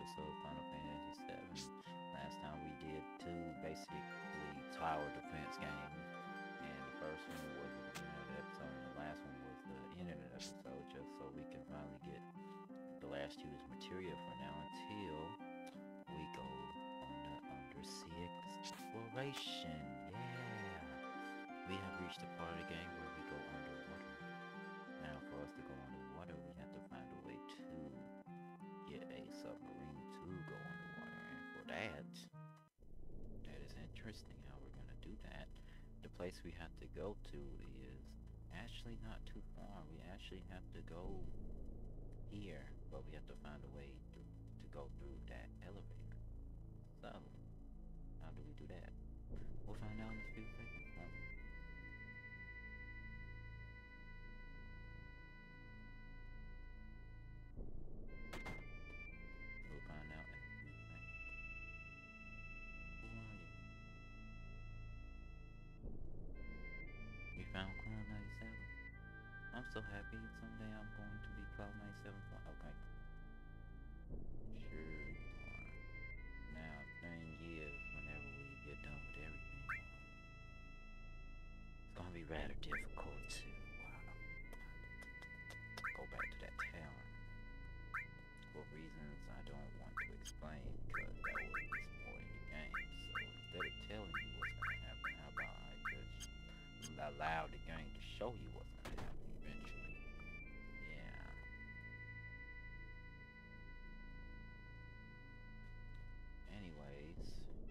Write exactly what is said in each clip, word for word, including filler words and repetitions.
episode of Final Fantasy seven. Last time we did two basically tower defense games, and the first one was the beginning of the episode, and the last one was the end of the episode, just so we can finally get the last two as material for now until we go on the undersea exploration. Yeah, we have reached the part of the game where we go underwater. Now, for us to go underwater, we have to find a way to get a submarine to go underwater, and for that, that is interesting how we're gonna do that. The place we have to go to is actually not too far. We actually have to go here, but we have to find a way to, to go through that elevator. So, how do we do that? We'll find out in a few seconds. Huh? We'll find out in a few seconds. Who are you? You found Cloud ninety-seven. I'm so happy. Someday I'm going to be Cloud ninety-seven. Okay. Sure you are. Now, the thing is, whenever we get done with everything, it's gonna be rather difficult to uh, go back to that town. For reasons I don't want to explain, because that would be spoiling the game. So instead of telling you what's gonna happen, how about I just allow the game to show you what's gonna happen eventually. Yeah. Anyways,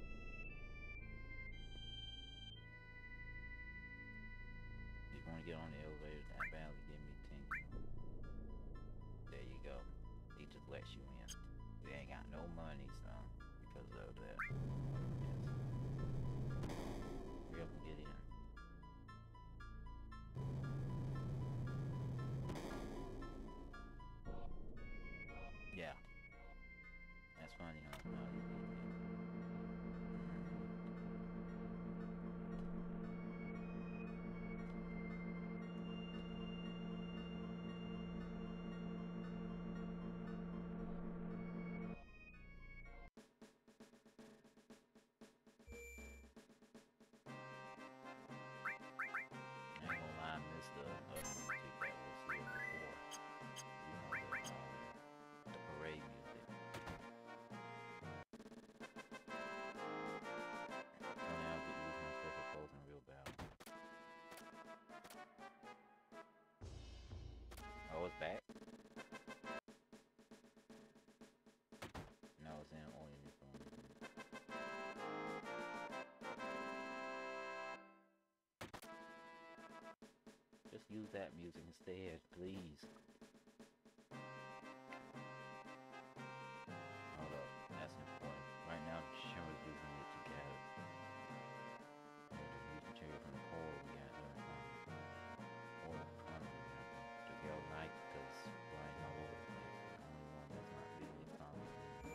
if you want to get on the elevator that badly, give me ten. There you go. He just lets you in. We ain't got no money, so because of that. Yes. Hurry up and get in. Yeah. That's funny, huh? No, you need it. I ain't gonna lie, I missed the uh, music that was here before. You know, the, um, the parade music. So now I get used myself opposing real bad. Oh, it's back? No, it's in only in this one. Just use that music instead, please. Hold up, that's important. Right now, Shimmer's using it to gather. And to use material from the core, we got to or primary, we got to go light, because flying all over the place. The only one that's not really common.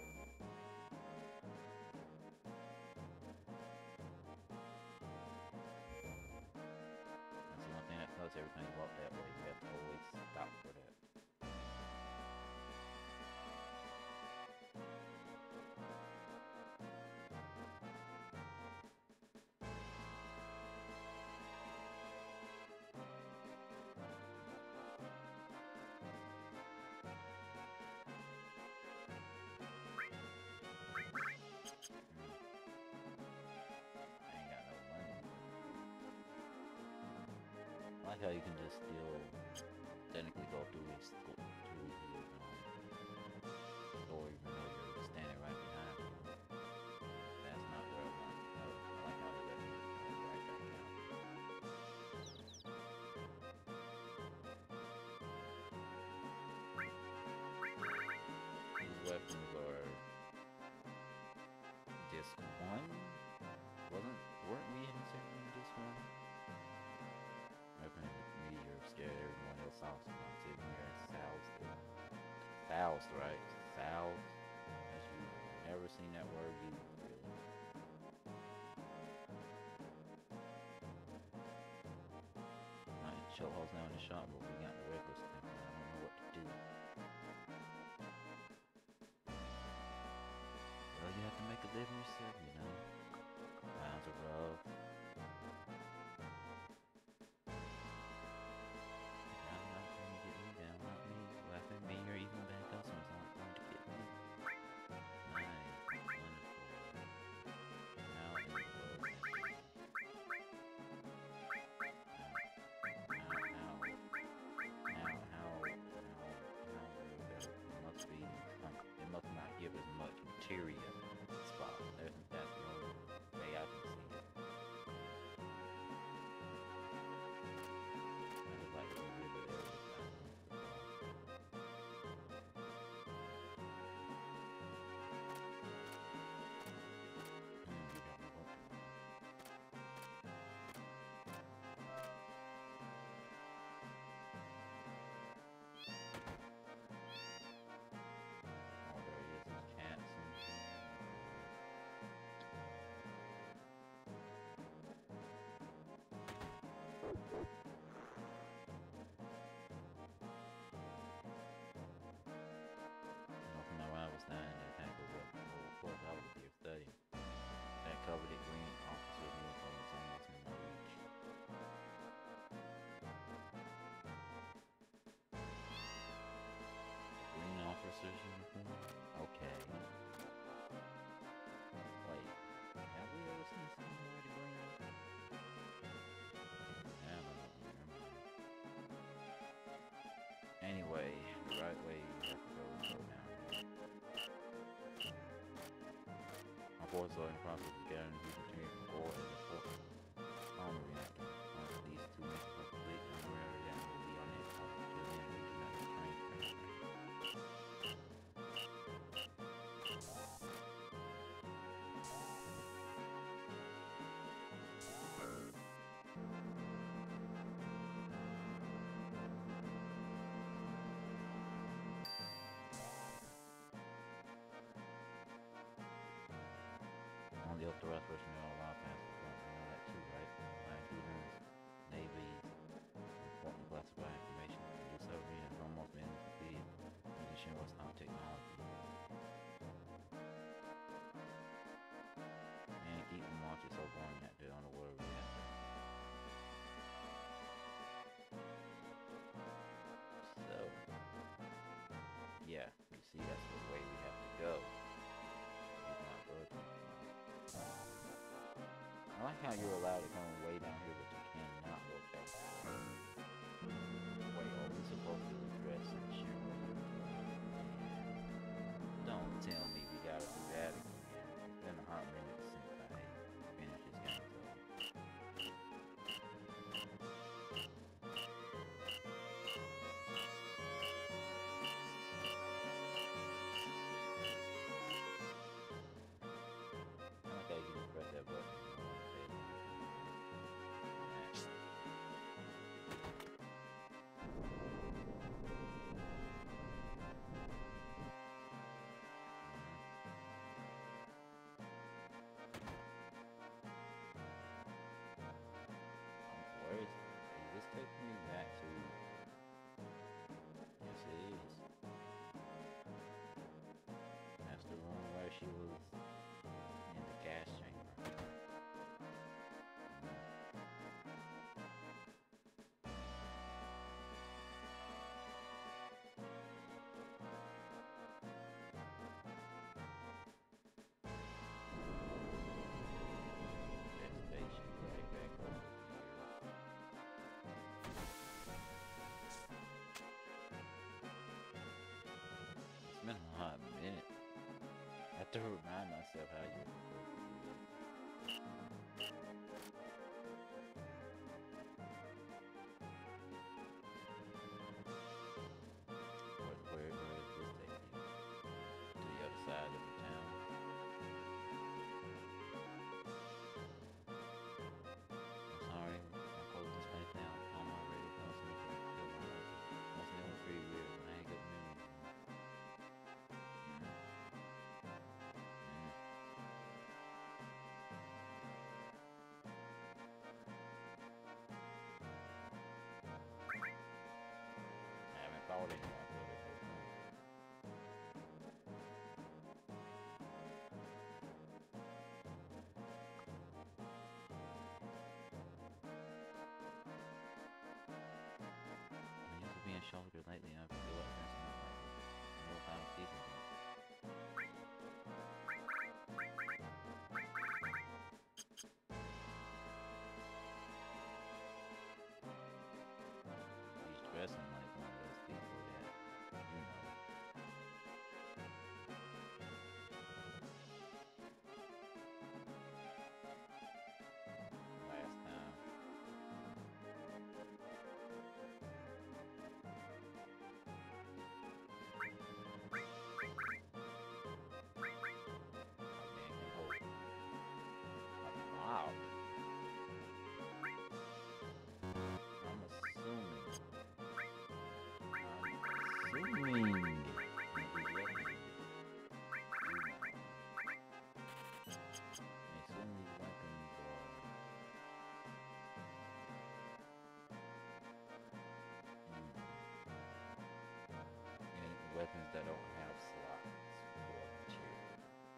That's the one thing that tells everything you walk that way. You have to always stop for that. I ain't got no money. I like how you can just still technically go through his through his um, door even though you're standing right behind him. That's not where I want to go. I like how he let me go right back down. These weapons are disc one. Wasn't weren't we in disc one? Weapon meteor scared everyone else off, so I'm sitting here and soused it. Soused, right? Soused. As you never seen that word used, really. Not in chokeholds now in the shop, but we got the regular stuff. I don't know what to do. right way you have to go is go down here. My forces are in the process of gathering huge material for ore as a port armor reactor. Once these two missions are complete, and we're already down will be our next target. Till then, we do not train, train, train. On the authorized personnel allowed past the front, we know that too, right? Line two learns Navy's important classified information. The submarine has almost been completed using Shinra style technology. And keep the launch is so boring out there on the water reactor. So, yeah, you see, that's the way we have to go. He's not budging. I like how you're allowed to come way down here, but you cannot go back. Wait, are we supposed to address and share what you're doing? Don't tell me we gotta do that again. It's been a hot minute since I finished this game. I like how you can just press that button. Where is, is this taking me back to? Yes, it is. That's the room where she was in the gas chamber. That station right back over here. It's been a hot minute. I have to remind myself how you Where, where, where does this take you? To the other side of the town? I'm sorry, I closed this place down. All my radio customers are still on it. Must have been pretty weird when I ain't got memories. I haven't thought anyone for this whole time. I used to be in shoulder lately. I feel like there's something like no time season. He's dressing like one of those people that, you know. Last time. Wow. I'm assuming. I'm assuming. That these weapons. I assume these weapons are. Mm, weapons that don't have slots for material.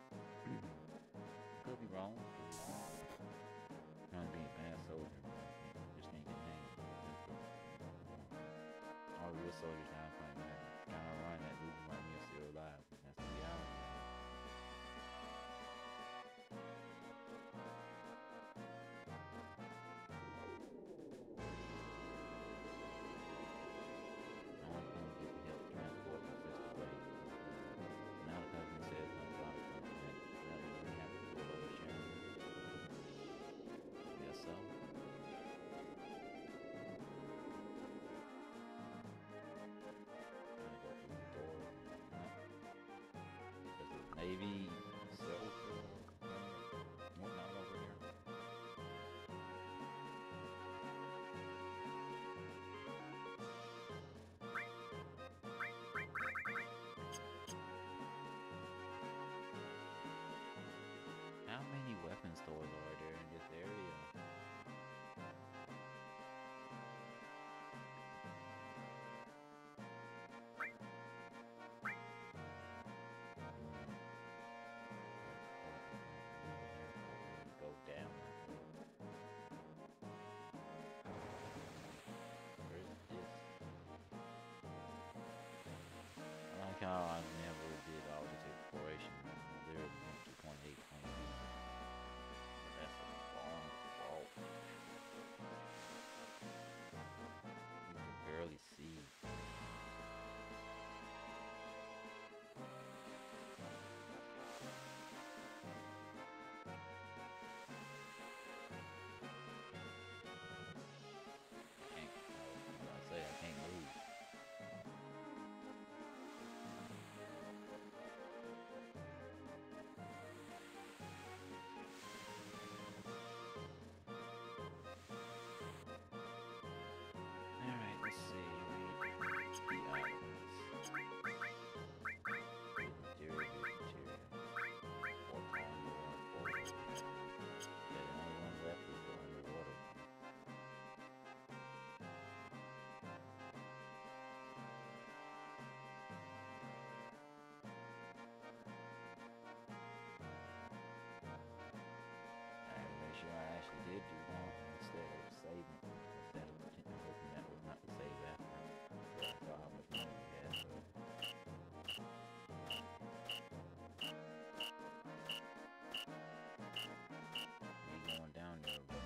Could be wrong. Trying to be a bad soldier, just can't get hanged. All real soldiers now fighting that kind of run that losing like me are still alive. That's the reality. I want to get the help transport Navy self or whatnot over here. How many weapon stores are there in this area? Go down. Where is this? I like how I never did all this exploration. There went to twenty-eight, twenty-two. That's a long walk. You can barely see. I can't, I can't move. Alright, let's see. Read the items. Good material, good material. Four time more, four. Yeah, the only one left is the underwater. Make sure I actually did do that instead of saving, instead of hoping that was not the save after. I saw how much money we had, so. Me going down there, but.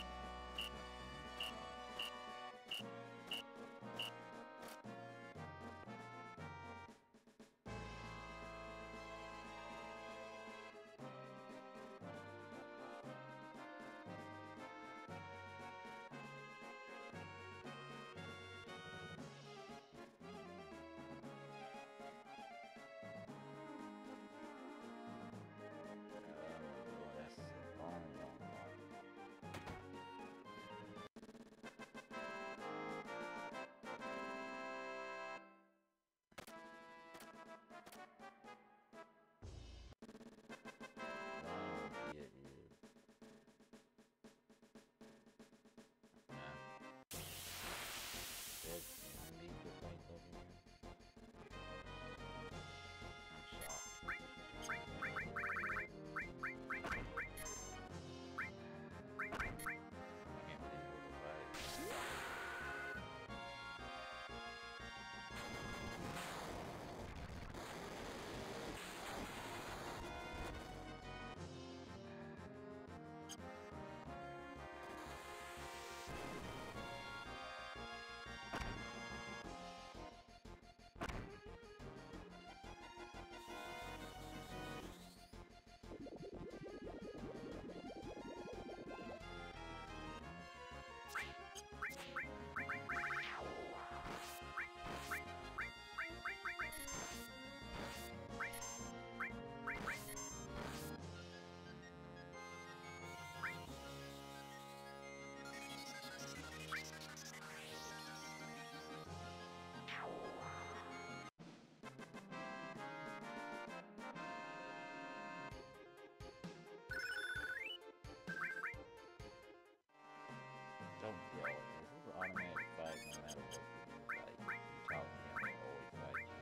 Don't yell. This is an automatic fight no matter what you do. Like, you talk to him, they always fight you.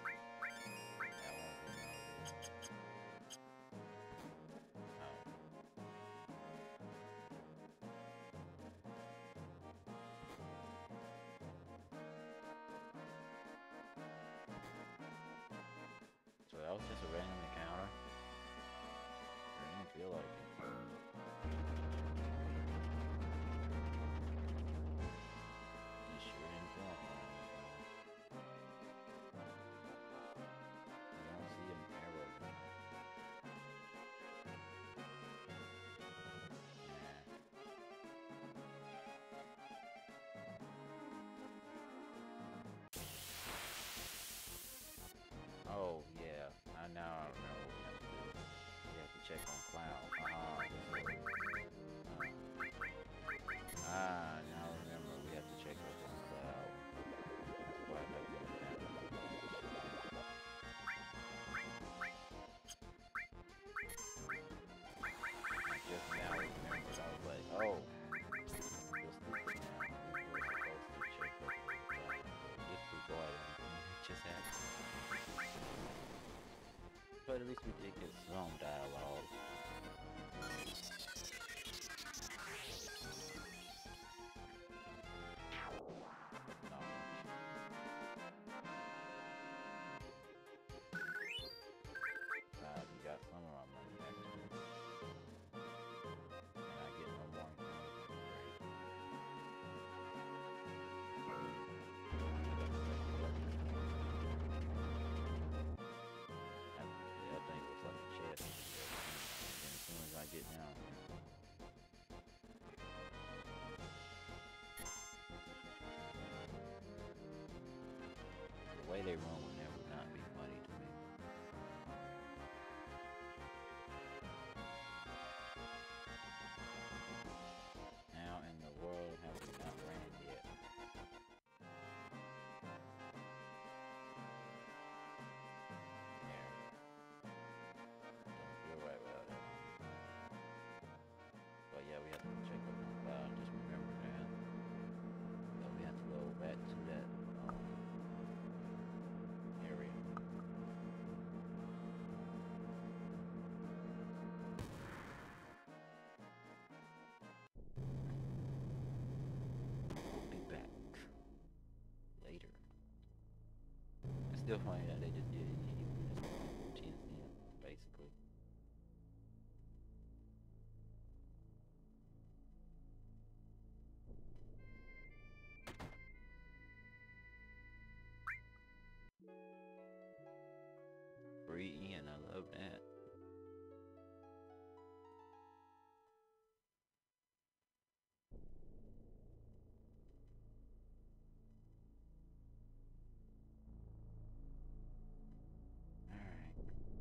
That won't be none of this. Oh. So that was just a random encounter? It didn't feel like it. Oh yeah, I now cloud. Ah, this is, uh, ah, now remember we have to check up on cloud. That's why I've been in that. Just now remembered, I was like, oh, you're stupid now. We're supposed to check up on cloud. Disregard everything that just happened. But at least we did get some dialogue. Uh, we got some of our money back too. And I get no more. I, that thing looks like a chest. And as soon as I get down here, the way they run would never not be funny to me. How in the world have we not ran yet? There. Don't feel right about it. But yeah, we have to check up on cloud and just remember that. So we have to go back to that um, area. We'll be back later. It's still funny that they just did it in ten cents, basically. Free and I love that. Alright.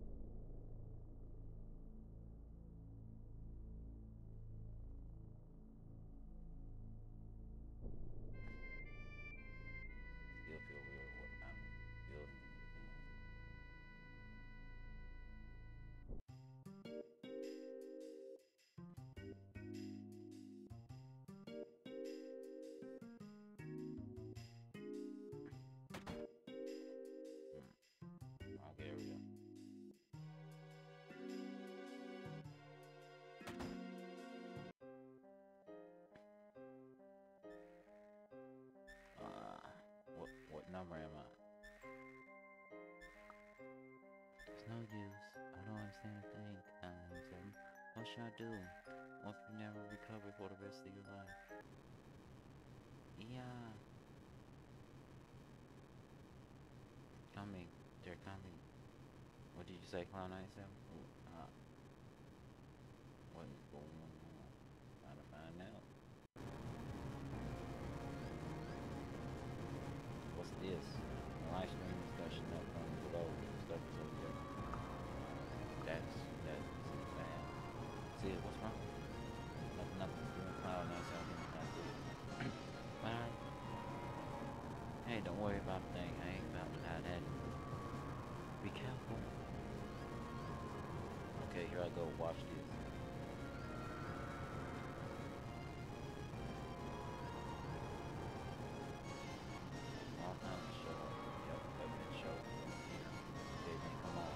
Still feel weird what I'm building anything. Hmm. Okay, there we go. Uh, what what number am I? There's no use. I don't understand a thing. Um, so what should I do? What if you never recover for the rest of your life? Yeah. Coming. They're coming. What did you say, Clown ninety-seven? Uh, what is going on? Gotta find out. What's this? Live stream discussion up from below. Stuff is over there. That's that's bad. See it? What's wrong? Nothing, nothing. Doing Cloud ninety-seven. Not good. Bye. Hey, don't worry about a thing. I ain't about to hide that. Be careful. Okay, here I go. Watch this. All kinds of show. Yep, government show. Okay, then come on.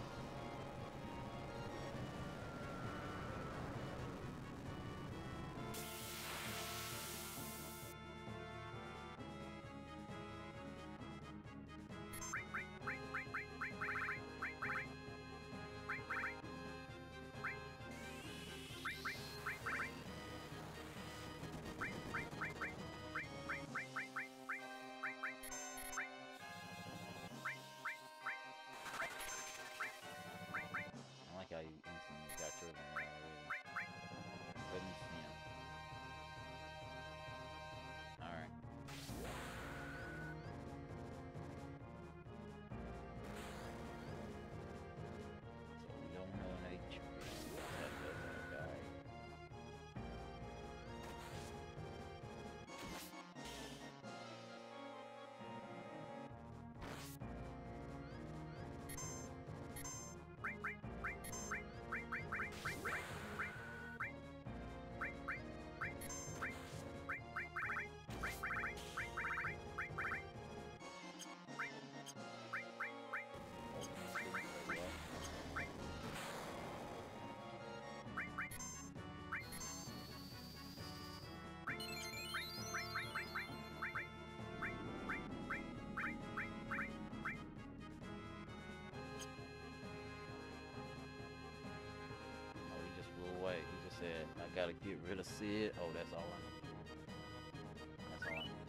Okay, I gotta get rid of Sid. Oh, that's all I need. That's all I need.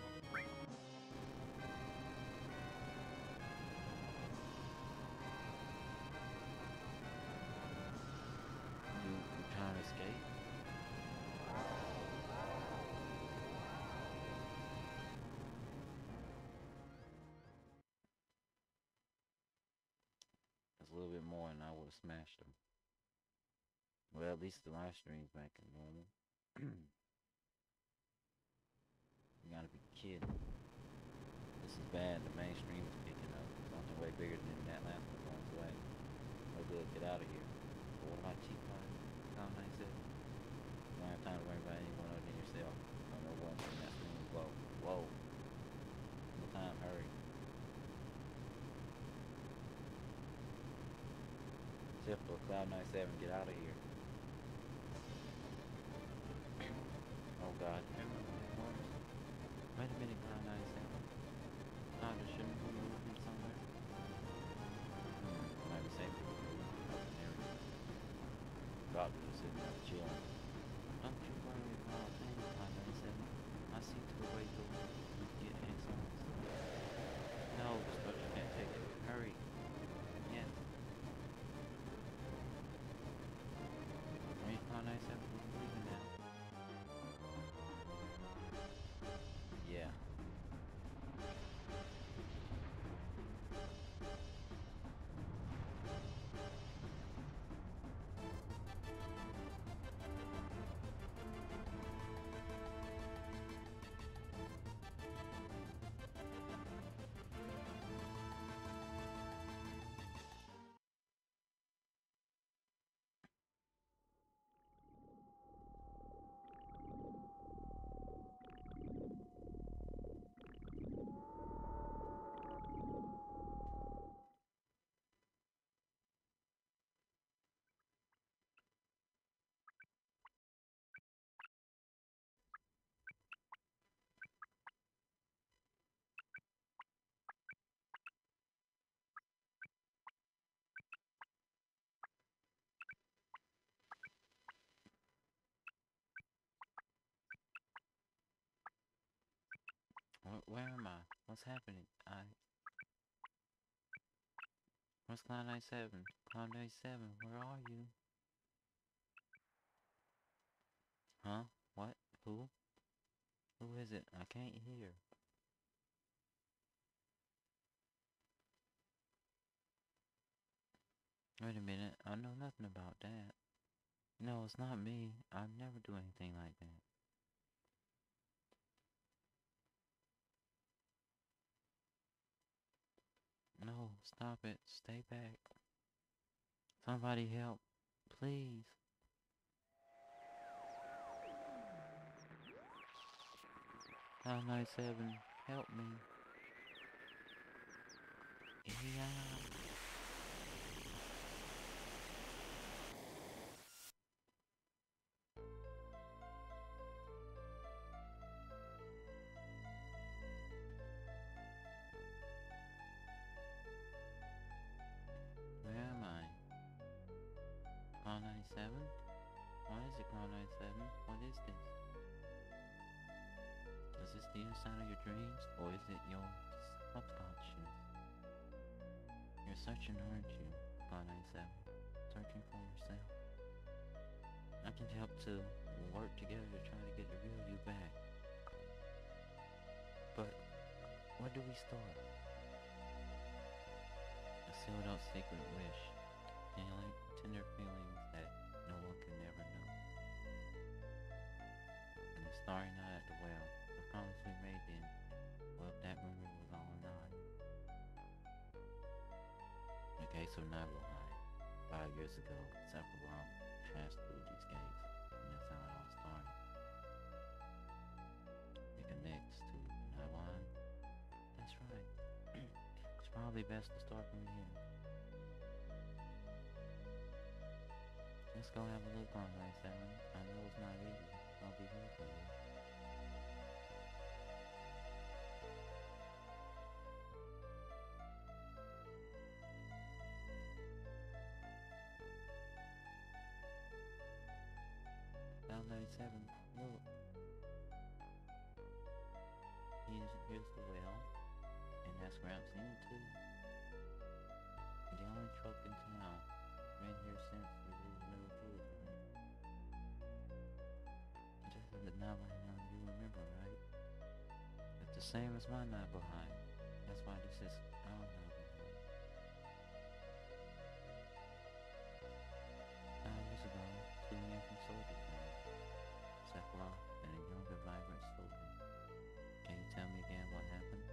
You, you trying to escape? That's a little bit more and I would have smashed him. Well, at least the live stream's back in normal. You gotta be kidding. This is bad. The mainstream is picking up. Something way bigger than that last one going away. No good. Get out of here. But what about cheap line? How nice it. You don't have time to worry about anyone other than yourself. I don't know one from that screen. Whoa. Whoa. No time. Hurry. Except for Cloud ninety-seven. Get out of here. Oh God. Wait a minute, Cloud ninety-seven. Cloud just shouldn't be moving somewhere. Hmm, might be safe. Doctor just sitting there chilling. Don't you worry about me, Cloud ninety-seven. I see to the way you get insults. No, this brother can't take it. Hurry. Yes. Hey, Cloud ninety-seven, we're leaving now. Yeah. Where, where am I? What's happening? I... Where's Cloud ninety-seven? Cloud ninety-seven, where are you? Huh? What? Who? Who is it? I can't hear. Wait a minute. I know nothing about that. No, it's not me. I never do anything like that. No, stop it. Stay back. Somebody help. Please. Cloud ninety-seven, help me. Yeah. Where am I? Cloud ninety-seven? What is it, Cloud ninety-seven? What is this? Is this the inside of your dreams, or is it your subconscious? You're searching, aren't you, Cloud ninety-seven? Searching for yourself. I can help to work together to try to get the real you back. But where do we start? A sealed out sacred wish, and like tender feelings that no one can ever know. And the starry night at the well, the promise we made then, well, that memory was all a lie. In the case of Nibelheim, five years ago, Sephiroth passed through these gates, and that's how it all started. It connects to Nibelheim. That's right. It's probably best to start from here. Let's go have a look on ninety-seven. I know it's not easy. I'll be here for you. seven, look. Here's, here's the well, and that's where I'm seeing too. The only truck in town. Been here since we was little kids, right? Just the now you remember, right? It's the same as my night behind. That's why this is our night behind. Five years ago, two men from Soldier Town, Sephiroth and a younger, vibrant soldier. Can you tell me again what happened?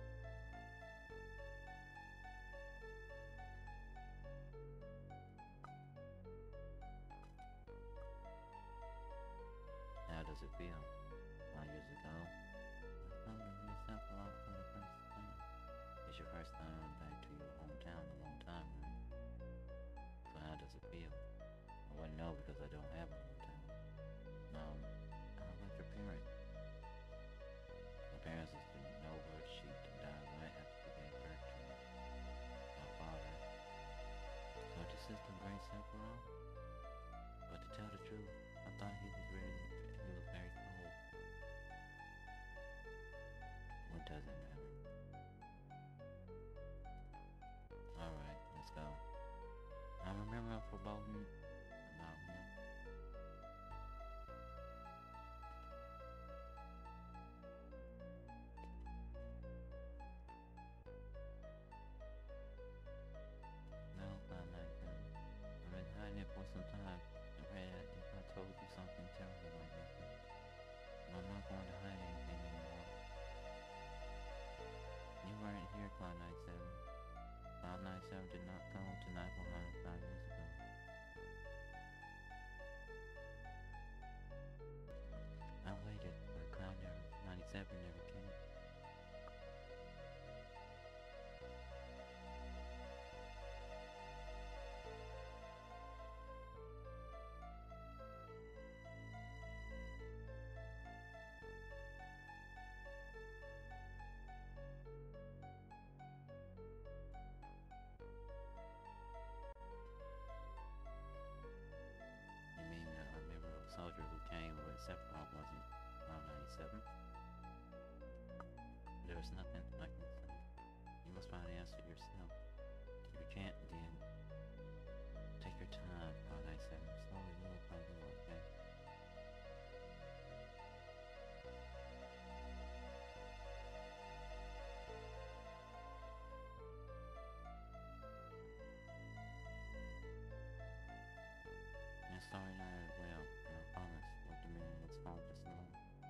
How does it feel? Five years ago, I found you in Sephiroth for the first time. It's your first time back to your hometown in a long time, right? So how does it feel? I wouldn't know because I don't have a hometown. Um, how about your parents? My parents used to know her. She died right after she gave birth to my father. So this is the great Sephiroth? But to tell the truth, I thought he was really, he was very cold. What does it matter? Alright, let's go. I remember a foreboding about him. No, not like that. I've been hiding it for some time. Afraid that if I told you something terrible might happen. I'm not going to hide anything anymore. You weren't here, Cloud ninety-seven. Cloud ninety-seven did not come to Nibelheim five years ago. I waited, but Cloud ninety-seven never came. You mean uh, a member of a soldier who came but Sephiroth wasn't Cloud ninety-seven? There was nothing I can say. You must find the answer yourself. If you can't, then take your time, Cloud ninety-seven. Slowly, little by little, okay? And sorry not as well, and I promise what the man was home just now.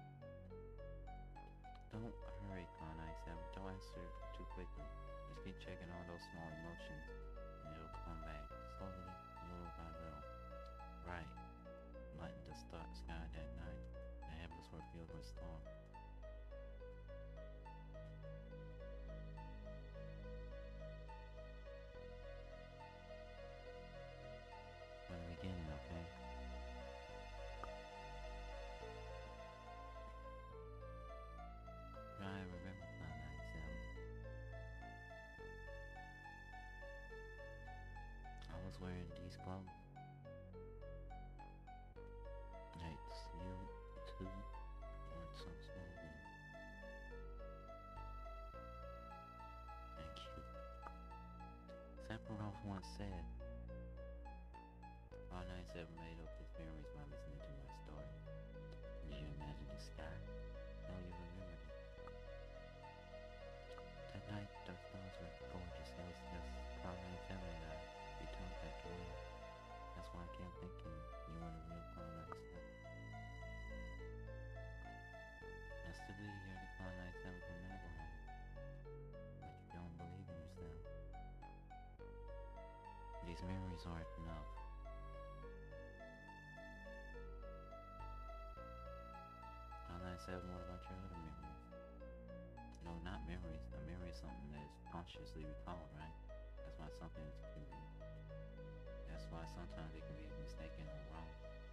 Don't hurry, Cloud ninety-seven. Don't answer too quickly. Just keep checking all those small emotions, and it'll come back slowly, little by little. Right, like the star sky that night. The heavens were filled with storm. From the beginning, okay? Try and remember Cloud ninety-seven. I was wearing these clothes. It's you too. Weren't so slowly. Thank you. Sephiroth once said, Cloud ninety-seven made up his memories by listening to my story. Did you imagine the sky? No, you remembered it. That night, the stars were gorgeous. It was just Cloud ninety-seven and I. We talked that way. That's why I kept thinking you were the real Cloud ninety-seven. I still believe you're the Cloud ninety-seven from Nibelheim, but you don't believe in yourself. These memories aren't enough. Cloud ninety-seven, what about your other memories? No, not memories. A memory is something that is consciously recalled, right? That's why something can be. That's why sometimes it can be mistaken or wrong.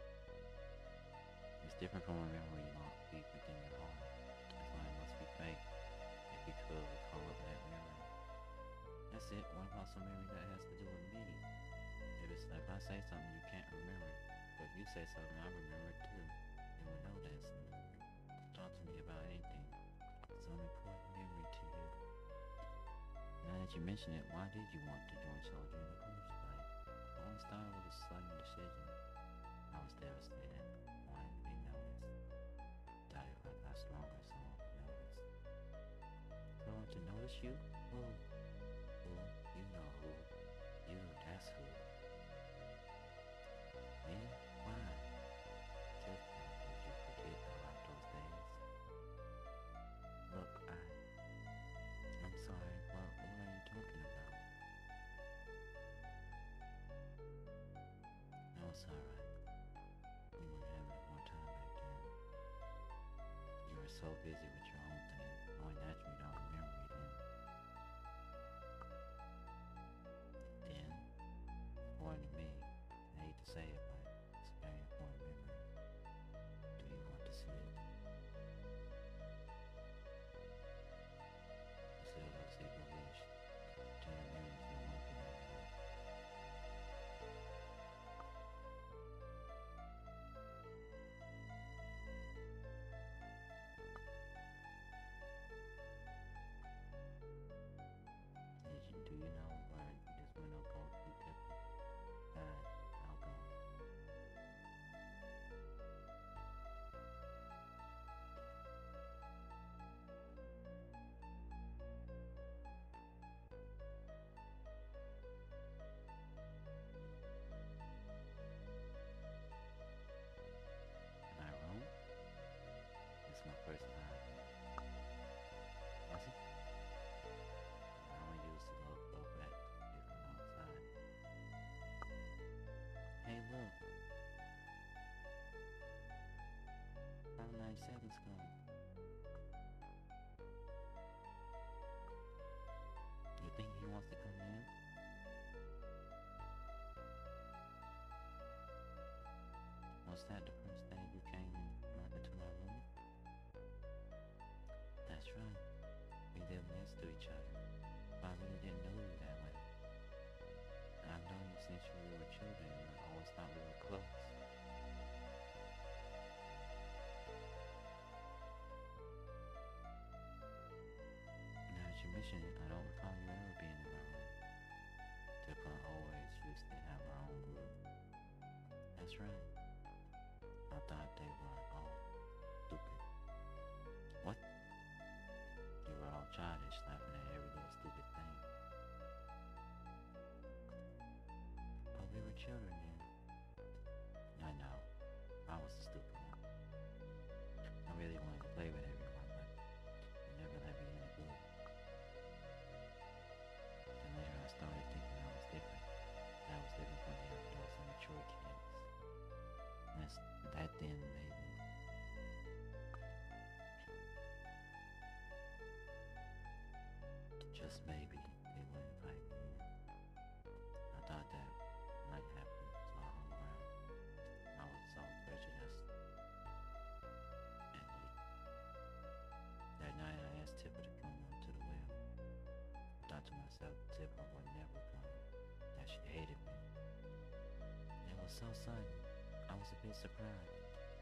It's different from a memory locked deep within your heart. That's why it must be fake. If you could recall up that memory. That's it. What about some memory that has to do with me? If, it's, if I say something you can't remember it, but if you say something I remember it too, then you would know this. Talk to me about anything. Some important memory to you. Now that you mention it, why did you want to join soldier in the police fight? It only started with a sudden decision. I was devastated. I wanted to be noticed. Thought if I got stronger, someone would notice. Someone to notice you? Who? Who? You know who. You, that's who. Me? Why? Just did you forget about those days? Look, I... I'm sorry, what, what are you talking about? No, it's alright. We were having a more time back then. You were so busy with your own thing. Only naturally don't remember me then. Then, important to me, I hate to say it, but it's a very important memory. Do you want to see it? Still no secret wish. Ten memories been working at it. Did you, do you know where this window goes to, Tiffany? Fine, I'll go. My room? It's my first time. Was it? I only used to go, go back different outside. Hey, look. Five ninety-seven's coming. You think he wants to come in? Was that the first day you came in, into my room? That's right. We lived next to each other. But I really didn't know you that way. I've known you since we were children, and I always thought we were close. Now that you mention it, I don't recall you ever being in my room. Tiffany always used to have her own room. That's right. I thought they were all stupid. What? You were all childish, laughing at every little stupid thing. But we were children then. I know. I was the stupid one. I really wanted to play with everyone, but you never let me in the group. Then later I started thinking I was different. That I was different from the adults and mature kids. And that's, that then made me. Just maybe they wouldn't invite me in. I thought that might happen, so I hung around. I was so prejudiced. And that night I asked Tipper to come on to the well. I thought to myself, Tipper would never come, that she hated me. It was so sudden, I was a bit surprised.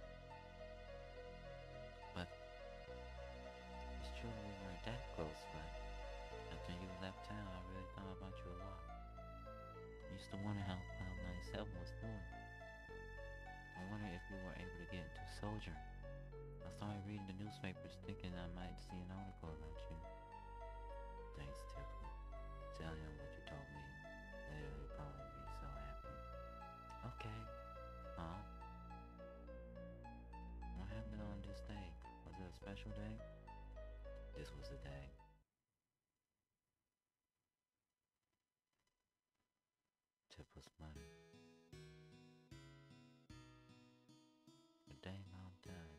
But it's true we weren't that close, but after you left town, I really thought about you a lot. I used to wonder how Cloud ninety-seven was doing. I wondered if you were able to get into soldier. I started reading the newspapers thinking I might see an article about you. Thanks, Tiffany. Tell him what you told me. Later he'll probably be so happy. Okay. Huh? What happened on this day? Was it a special day? This was the day. Tip was money. The day Mom died.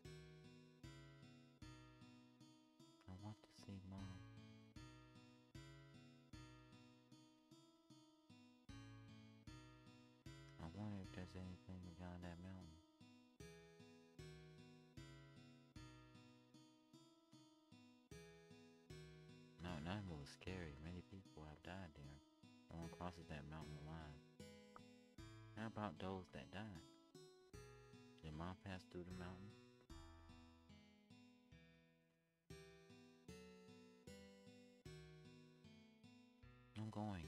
I want to see Mom. I wonder if there's anything beyond that mountain. Mount Nine was scary. Many people have died there. No one crosses that mountain alive. How about those that died? There Did Mom pass through the mountain? I'm going.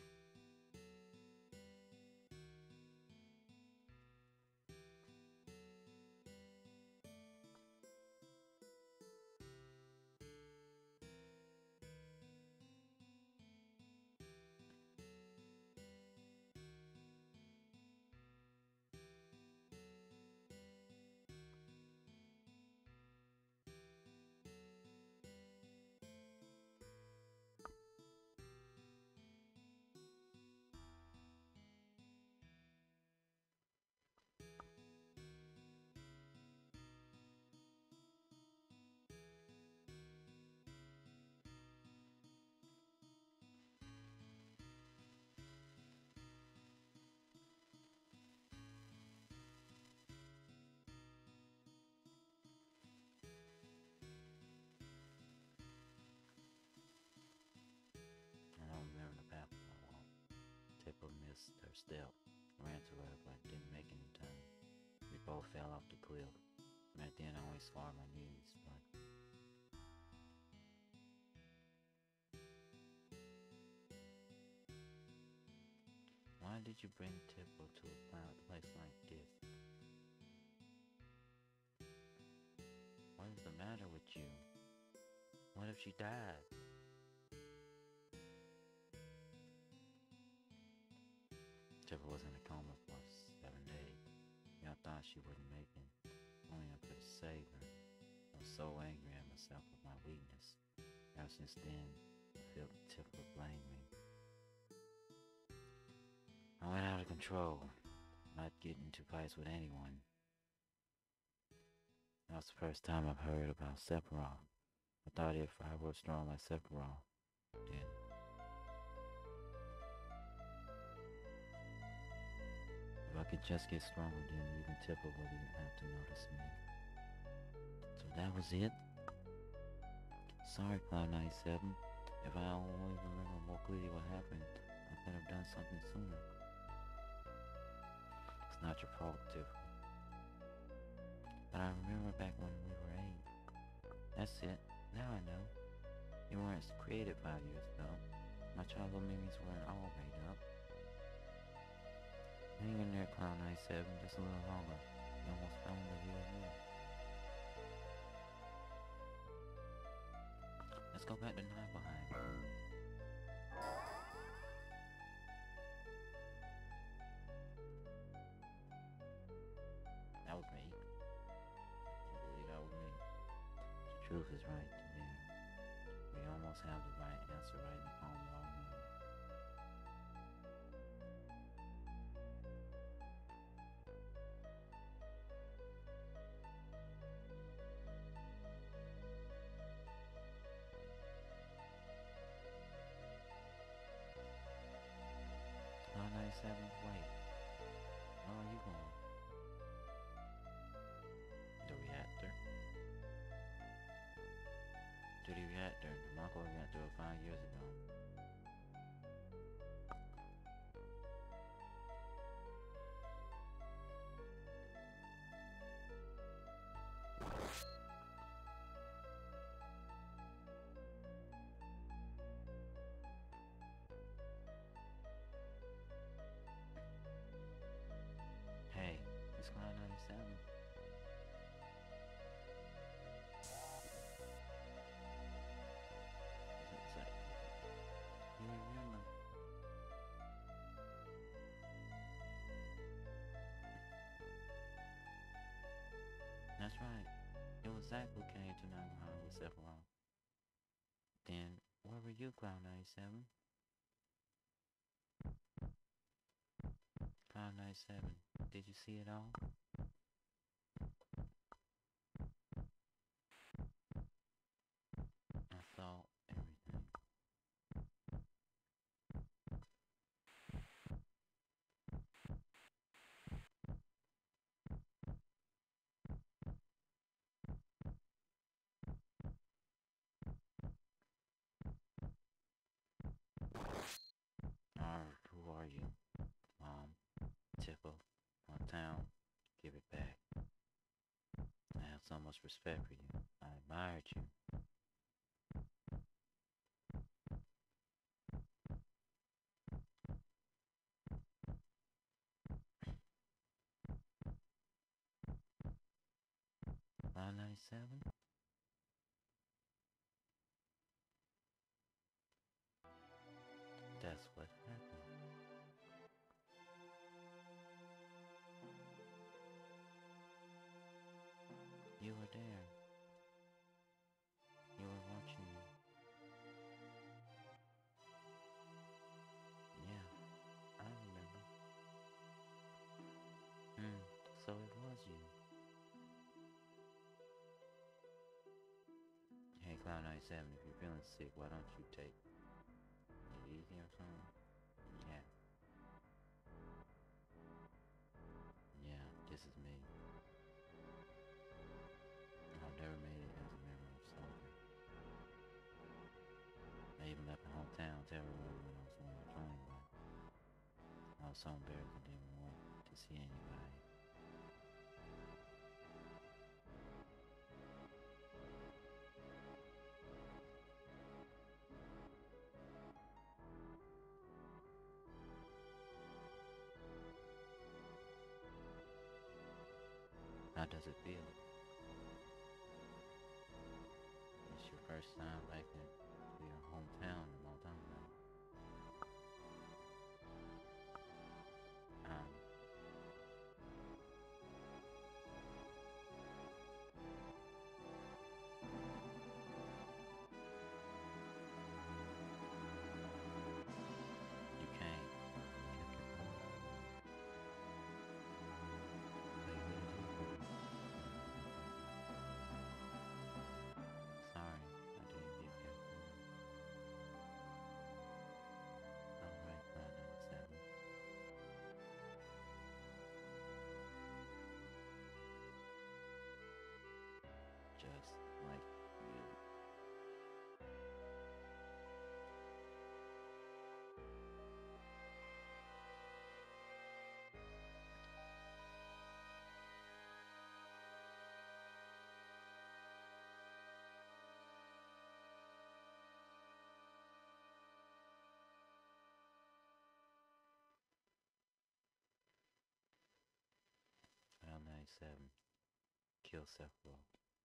I don't remember the path I walked. Tipper missed her step, ran to her, but didn't make it in time. We both fell off the cliff. Back then I only scarred my knees, but why did you bring Tipper to a place like this? What is the matter with you? What if she died? Tipper was in a coma for seven days. I thought she wouldn't make it. Only I could save her. I was so angry at myself for my weakness. Ever since then, I felt Tipper blame me. I went out of control, not getting into fights with anyone. That was the first time I've heard about Sephiroth. I thought if I were strong like Sephiroth, then if I could just get stronger, then even Tipper wouldn't have to notice me. So that was it? Sorry, Cloud ninety-seven. If I only remember more clearly what happened, I could have done something sooner. It's not your fault, Tipper. But I remember back when we were eight. That's it. Now I know. You weren't created five years ago. My childhood memories weren't all made up. Hang in there, Cloud ninety-seven, just a little longer. You almost found the real you. Let's go back to Nibelheim. That was me. I believe that was me. The truth is right there. We almost have the right answer right in the palm of our hand. Cloud ninety-seven, wait. Where are you going? The reactor? To the reactor. The Mako reactor of five years ago. Hey, it's Cloud ninety-seven. It's like, you remember? That's right. It was Zack who came to Nibelheim with Sephiroth. Then, where were you, Cloud ninety-seven? Cloud ninety-seven, did you see it all? I saw everything. Arr, who are you? Mom, Tipper, my town, give it back. much respect for you. I admired you. five ninety-seven? That's what happened. You were there. You were watching me. Yeah, I remember. Hmm, so it was you. Hey, Cloud ninety-seven, if you're feeling sick, why don't you take it easy or something? Yeah. Yeah, this is me. I've never made it as a member of soldier. I even left my hometown to everyone when I was only twenty, but I was so embarrassed I didn't want to see anybody. How does it feel? It's your first time back in your hometown in a long time now. Um, you came, kept your promise. So you really did for me. Sorry, I didn't get there for you. Alright, Cloud ninety-seven. Just like you. Cloud ninety-seven. Kill Sephiroth.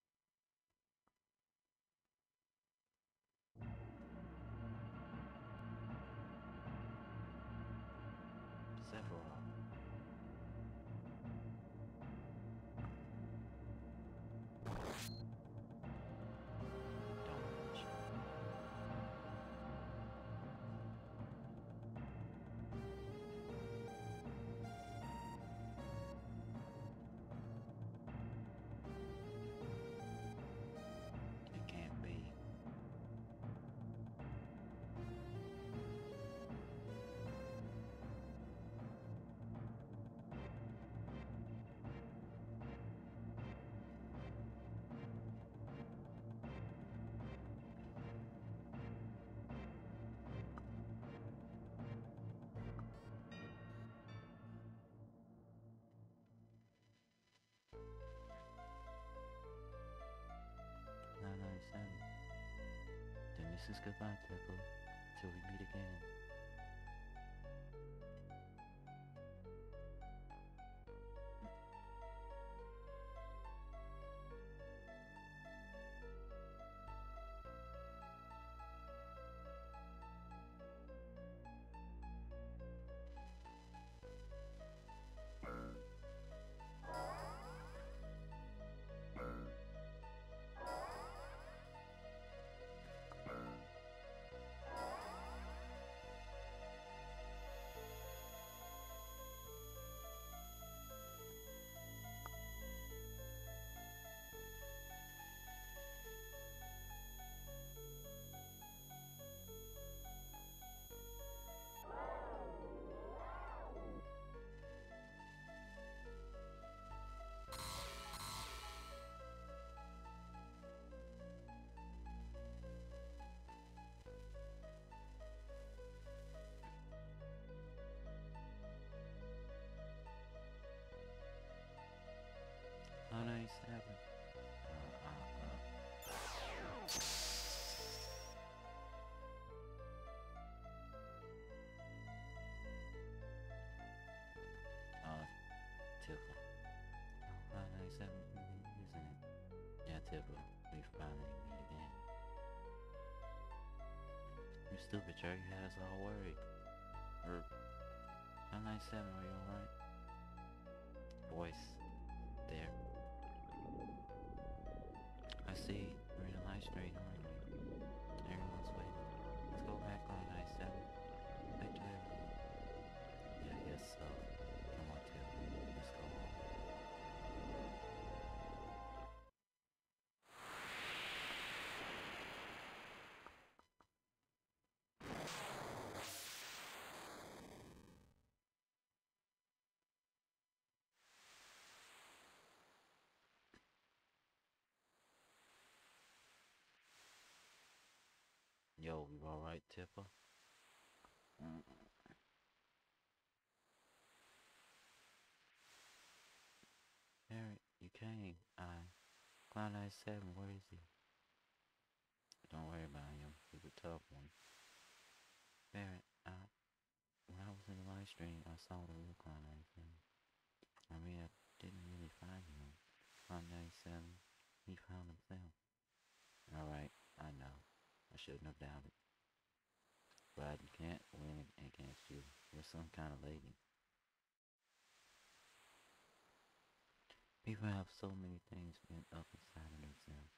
Sephiroth. Don't mention. It can't be. nine ninety-seven. Then this is goodbye, Tickle. Till we meet again. nine ninety-seven. Tipper. We finally meet again. You stupid jerk, you had us all worried. Er, nine nine seven, are you alright? Voice. There. I see. We're in a live stream, aren't we? Everyone's waiting. Let's go back on nine seven. Back to everyone. Yeah, I guess so. Come on, Tipper. Let's go home. Yo, you alright, Tipper? Mm. Eric, you came. I. Cloud nine seven, where is he? Don't worry about him. He's a tough one. Barrett, I. When I was in the live stream, I saw the real Cloud nine seven. I mean, I didn't really find him. Cloud nine seven, he found himself. Alright, I know. I shouldn't have doubted. But you can't win against you. You're some kind of lady. People have so many things pent up inside of themselves.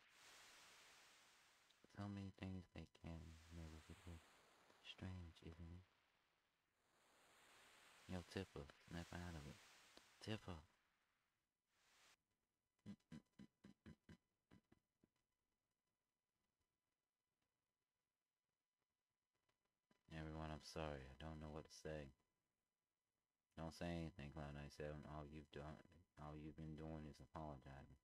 So many things they can never forget. Strange, isn't it? Yo, Tipper, snap out of it. Tipper. Everyone, I'm sorry. I don't know what to say. Don't say anything, Cloud nine seven. All you've done, all you've been doing is apologizing.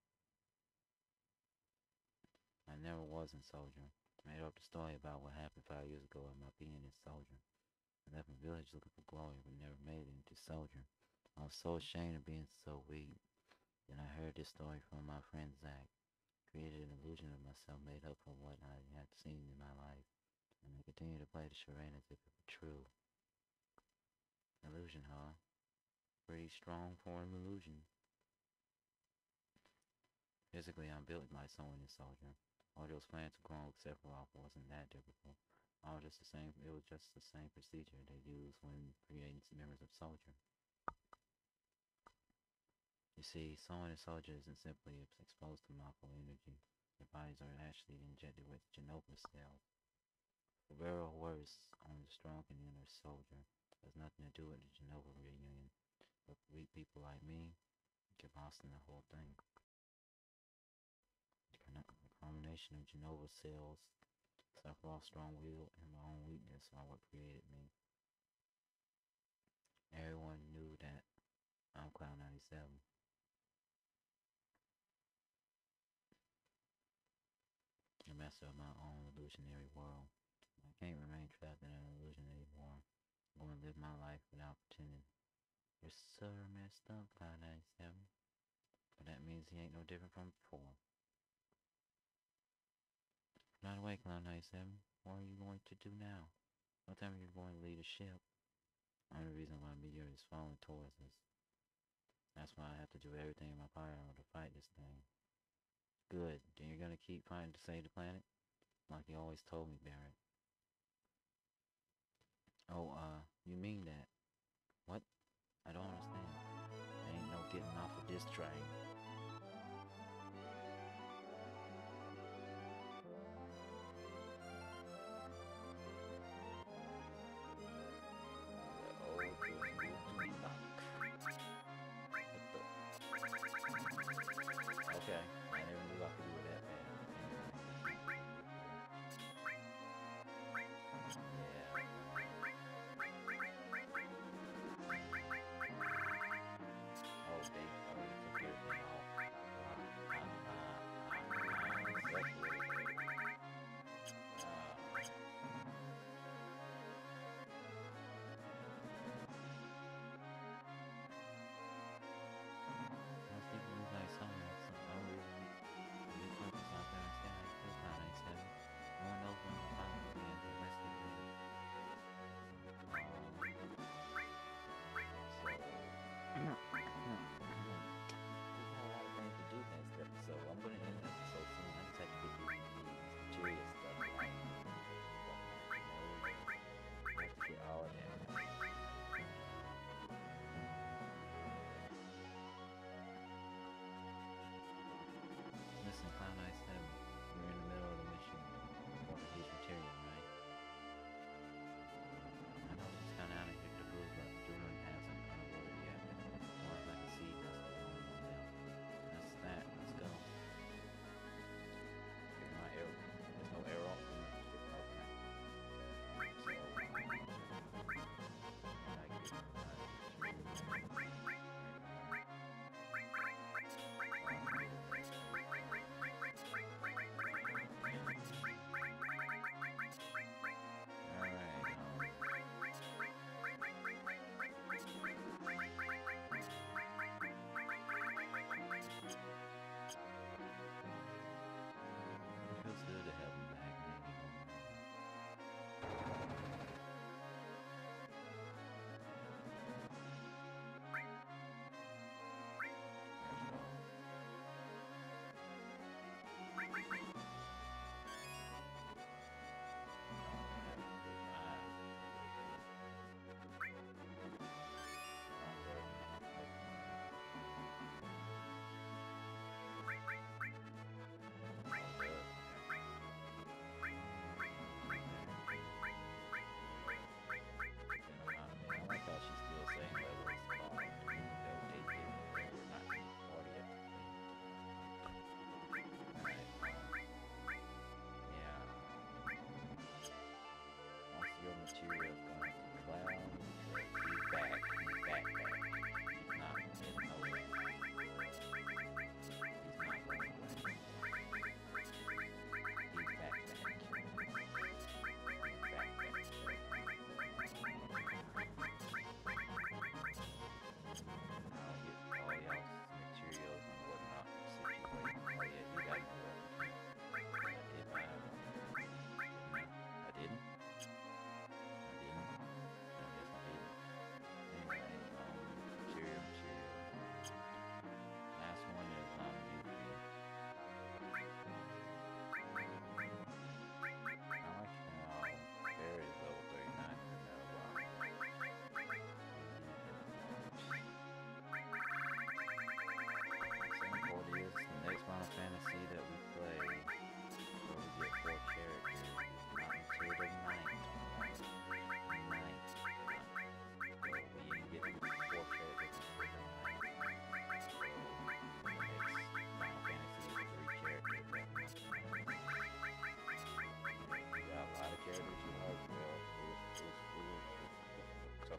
I never was in Soldier. I made up the story about what happened five years ago at my being in Soldier. I left my village looking for glory, but never made it into Soldier. I was so ashamed of being so weak. Then I heard this story from my friend Zach. Created an illusion of myself made up for what I had seen in my life. And I continue to play the charade as if it were true. Illusion, huh? Pretty strong form of illusion. Physically, I'm built like someone in Soldier. All those plants have grown except for Alpha wasn't that difficult. All just the same. It was just the same procedure they use when creating members of Soldier. You see, someone in Soldier isn't simply exposed to Alpha energy. Their bodies are actually injected with Genova cells. The barrel works on the strong and inner Soldier. It has nothing to do with the Genova reunion. But weak people like me get lost in the whole thing. The combination of Genova cells, self-love, strong will, and my own weakness are what created me. Everyone knew that I'm Cloud ninety-seven. The master of my own illusionary world. I can't remain trapped in an illusion anymore. I'm going to live my life without pretending. You're so messed up, Cloud ninety-seven. But that means he ain't no different from before. Not away, Cloud ninety-seven. What are you going to do now? What time are you going to lead a ship? The only reason why meteor is falling towards us. That's why I have to do everything in my power to fight this thing. Good. Then you're gonna keep fighting to save the planet? Like you always told me, Barrett. Oh, uh, you mean that? What? I don't understand. Ain't no getting off of this train. Okay, I never knew I could do it that bad. Yeah. Oh, they, oh, you took everything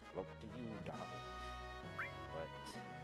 Float to you, dog. What?